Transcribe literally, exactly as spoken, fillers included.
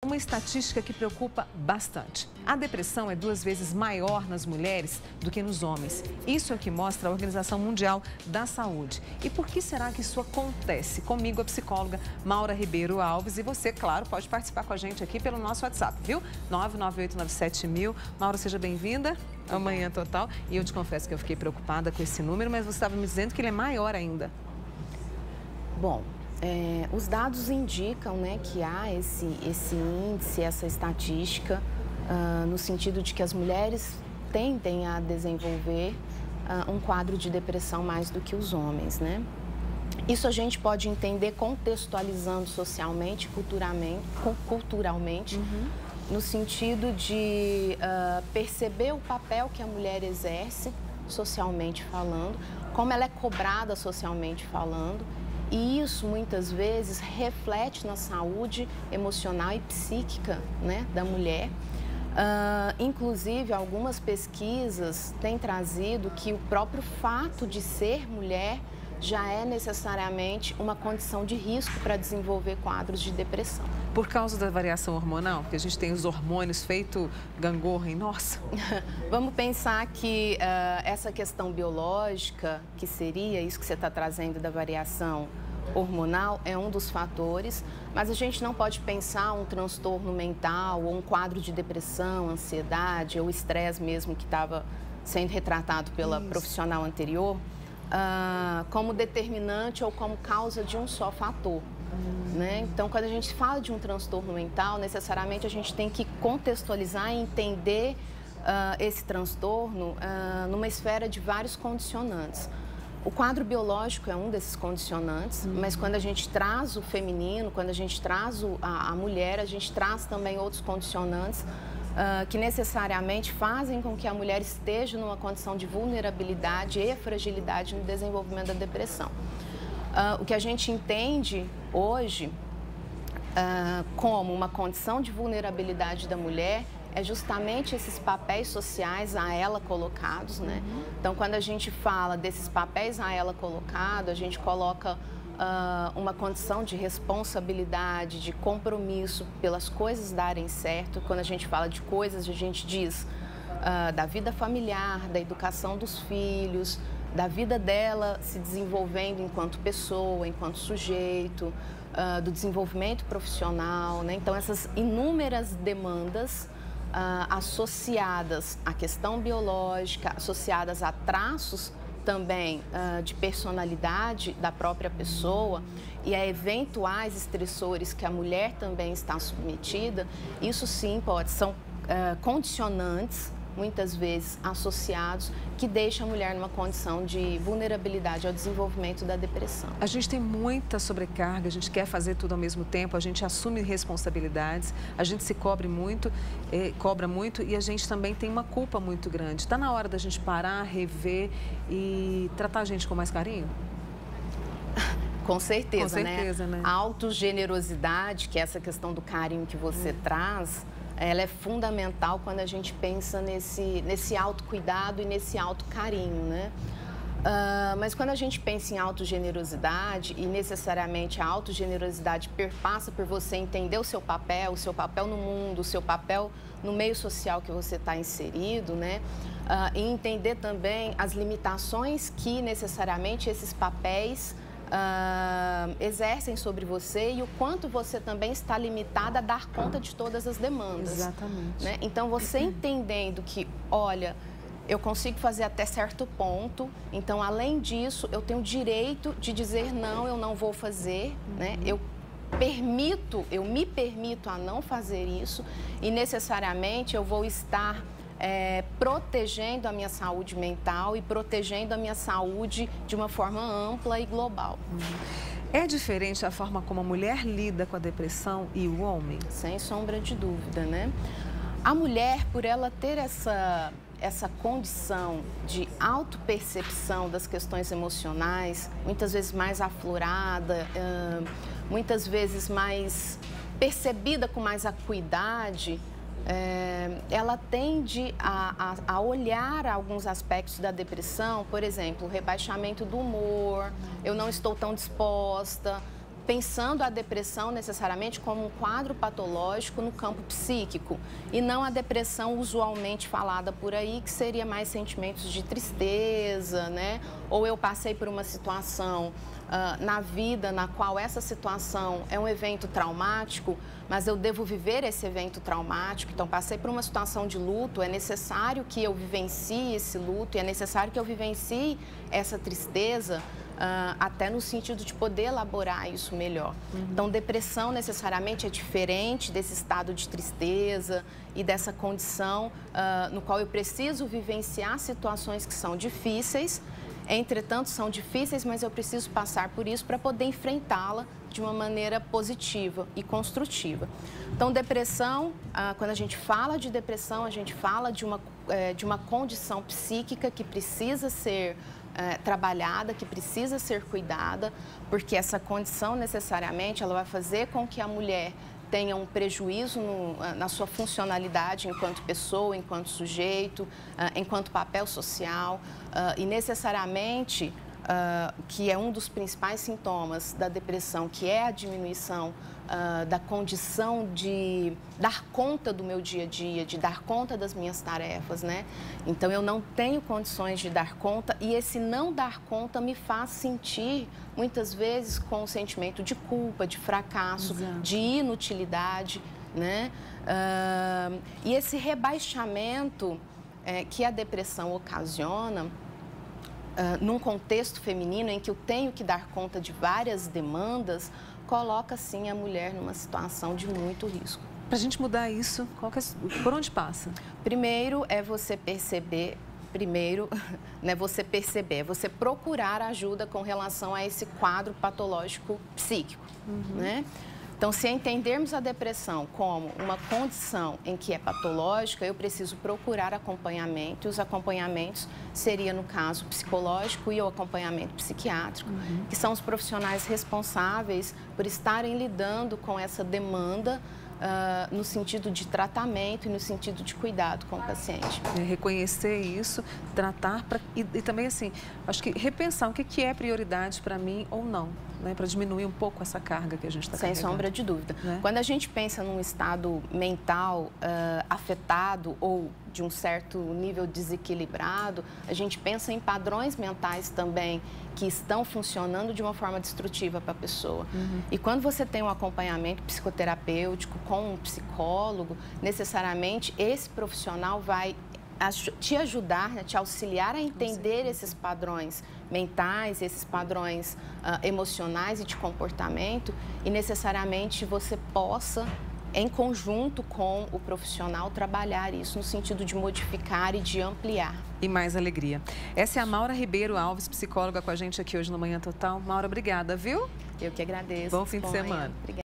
Uma estatística que preocupa bastante. A depressão é duas vezes maior nas mulheres do que nos homens. Isso é o que mostra a Organização Mundial da Saúde. E por que será que isso acontece? Comigo, a psicóloga Maura Ribeiro Alves. E você, claro, pode participar com a gente aqui pelo nosso WhatsApp, viu? nove nove oito nove sete mil. Maura, seja bem-vinda. Amanhã Total. E eu te confesso que eu fiquei preocupada com esse número, mas você estava me dizendo que ele é maior ainda. Bom, é, os dados indicam, né, que há esse, esse índice, essa estatística, uh, no sentido de que as mulheres tendem a desenvolver uh, um quadro de depressão mais do que os homens, né? Isso a gente pode entender contextualizando socialmente, culturalmente, culturalmente uhum. no sentido de uh, perceber o papel que a mulher exerce socialmente falando, como ela é cobrada socialmente falando. E isso, muitas vezes, reflete na saúde emocional e psíquica, né, da mulher. Uh, inclusive, algumas pesquisas têm trazido que o próprio fato de ser mulher já é necessariamente uma condição de risco para desenvolver quadros de depressão. Por causa da variação hormonal? Porque a gente tem os hormônios feito gangorra em nós? Vamos pensar que uh, essa questão biológica, que seria isso que você está trazendo da variação hormonal, é um dos fatores, mas a gente não pode pensar um transtorno mental ou um quadro de depressão, ansiedade ou estresse mesmo que estava sendo retratado pela isso. profissional anterior, uh, como determinante ou como causa de um só fator. Hum. Né? Então, quando a gente fala de um transtorno mental, necessariamente a gente tem que contextualizar e entender uh, esse transtorno uh, numa esfera de vários condicionantes. O quadro biológico é um desses condicionantes, uhum. mas quando a gente traz o feminino, quando a gente traz o, a, a mulher, a gente traz também outros condicionantes uh, que necessariamente fazem com que a mulher esteja numa condição de vulnerabilidade e fragilidade no desenvolvimento da depressão. Uh, o que a gente entende hoje uh, como uma condição de vulnerabilidade da mulher é justamente esses papéis sociais a ela colocados, né? Uhum. Então, quando a gente fala desses papéis a ela colocado, a gente coloca uh, uma condição de responsabilidade, de compromisso pelas coisas darem certo. Quando a gente fala de coisas, a gente diz uh, da vida familiar, da educação dos filhos, da vida dela se desenvolvendo enquanto pessoa, enquanto sujeito, uh, do desenvolvimento profissional, né? Então, essas inúmeras demandas Uh, associadas à questão biológica, associadas a traços também uh, de personalidade da própria pessoa e a eventuais estressores que a mulher também está submetida, isso sim pode, são uh, condicionantes, muitas vezes associados, que deixam a mulher numa condição de vulnerabilidade ao desenvolvimento da depressão. A gente tem muita sobrecarga, a gente quer fazer tudo ao mesmo tempo, a gente assume responsabilidades, a gente se cobre muito, eh, cobra muito e a gente também tem uma culpa muito grande. Está na hora da gente parar, rever e tratar a gente com mais carinho? Com certeza, com certeza né? né? A autogenerosidade, que é essa questão do carinho que você hum. traz, ela é fundamental quando a gente pensa nesse, nesse autocuidado e nesse autocarinho, né? Uh, mas quando a gente pensa em autogenerosidade, e necessariamente a autogenerosidade perpassa por você entender o seu papel, o seu papel no mundo, o seu papel no meio social que você está inserido, né? Uh, e entender também as limitações que necessariamente esses papéis Uh, exercem sobre você e o quanto você também está limitada a dar conta de todas as demandas. Exatamente. Né? Então, você entendendo que, olha, eu consigo fazer até certo ponto, então, além disso, eu tenho o direito de dizer não, eu não vou fazer, uhum. né? Eu permito, eu me permito a não fazer isso e necessariamente eu vou estar É, protegendo a minha saúde mental e protegendo a minha saúde de uma forma ampla e global. É diferente a forma como a mulher lida com a depressão e o homem? Sem sombra de dúvida, né? A mulher, por ela ter essa, essa condição de autopercepção das questões emocionais, muitas vezes mais aflorada, uh, muitas vezes mais percebida com mais acuidade, É, ela tende a, a, a olhar alguns aspectos da depressão, por exemplo, o rebaixamento do humor, eu não estou tão disposta, pensando a depressão necessariamente como um quadro patológico no campo psíquico e não a depressão usualmente falada por aí, que seria mais sentimentos de tristeza, né? Ou eu passei por uma situação uh, na vida na qual essa situação é um evento traumático, mas eu devo viver esse evento traumático, então passei por uma situação de luto, é necessário que eu vivencie esse luto e é necessário que eu vivencie essa tristeza, Uh, até no sentido de poder elaborar isso melhor. Uhum. Então, depressão necessariamente é diferente desse estado de tristeza e dessa condição uh, no qual eu preciso vivenciar situações que são difíceis, entretanto, são difíceis, mas eu preciso passar por isso para poder enfrentá-la de uma maneira positiva e construtiva. Então, depressão, uh, quando a gente fala de depressão, a gente fala de uma, uh, de uma condição psíquica que precisa ser É, trabalhada, que precisa ser cuidada, porque essa condição necessariamente ela vai fazer com que a mulher tenha um prejuízo no, na sua funcionalidade enquanto pessoa, enquanto sujeito, uh, enquanto papel social uh, e necessariamente uh, que é um dos principais sintomas da depressão, que é a diminuição uh, da condição de dar conta do meu dia a dia, de dar conta das minhas tarefas, né? Então, eu não tenho condições de dar conta e esse não dar conta me faz sentir, muitas vezes, com um sentimento de culpa, de fracasso, Exato. de inutilidade, né? Uh, e esse rebaixamento é, que a depressão ocasiona, uh, num contexto feminino em que eu tenho que dar conta de várias demandas, coloca, sim, a mulher numa situação de muito risco. Para a gente mudar isso, qual que é, por onde passa? Primeiro é você perceber, primeiro, né, você perceber, é você procurar ajuda com relação a esse quadro patológico psíquico, uhum. né? Então, se entendermos a depressão como uma condição em que é patológica, eu preciso procurar acompanhamento. E os acompanhamentos seria, no caso, psicológico e o acompanhamento psiquiátrico, uhum. que são os profissionais responsáveis por estarem lidando com essa demanda uh, no sentido de tratamento e no sentido de cuidado com o paciente. É reconhecer isso, tratar pra, e, e também, assim, acho que repensar o que, que é prioridade para mim ou não. Né, para diminuir um pouco essa carga que a gente está carregando. Sem sombra de dúvida. Né? Quando a gente pensa num estado mental uh, afetado ou de um certo nível desequilibrado, a gente pensa em padrões mentais também que estão funcionando de uma forma destrutiva para a pessoa. Uhum. E quando você tem um acompanhamento psicoterapêutico com um psicólogo, necessariamente esse profissional vai te ajudar, né, te auxiliar a entender esses padrões mentais, esses padrões uh, emocionais e de comportamento e necessariamente você possa, em conjunto com o profissional, trabalhar isso no sentido de modificar e de ampliar. E mais alegria. Essa é a Maura Ribeiro Alves, psicóloga com a gente aqui hoje no Manhã Total. Maura, obrigada, viu? Eu que agradeço. Bom fim de semana. Obrigada.